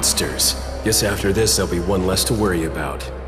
monsters. Guess after this, there'll be one less to worry about.